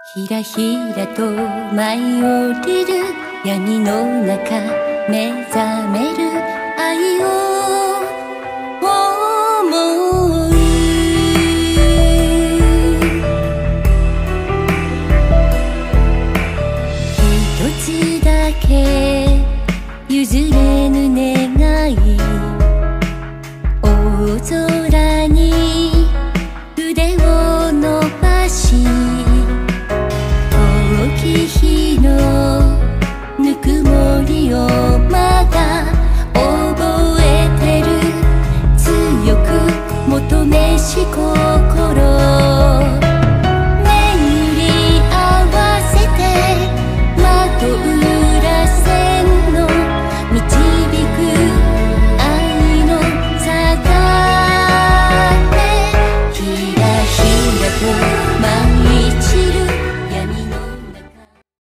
ひらひらと舞い降りる闇の中目覚める愛を思う。一つだけ譲れぬ願い、大空に腕を伸ばし、遠き日のぬくもりをまだ覚えてる。強く求めし声